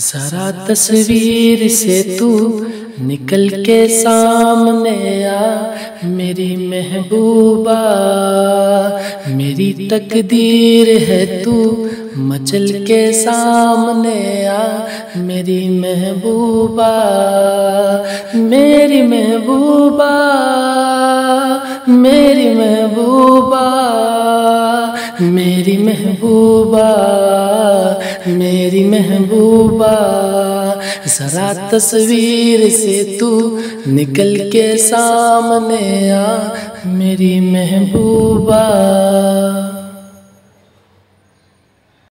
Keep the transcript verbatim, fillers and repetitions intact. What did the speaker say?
जरा तस्वीर से तू निकल के सामने आ मेरी महबूबा, मेरी तकदीर है तू मचल के सामने आ मेरी महबूबा, मेरी महबूबा, मेरी महबूबा, मेरी महबूबा, मेरी महबूबा। जरा तस्वीर से तू निकल के सामने आ मेरी महबूबा।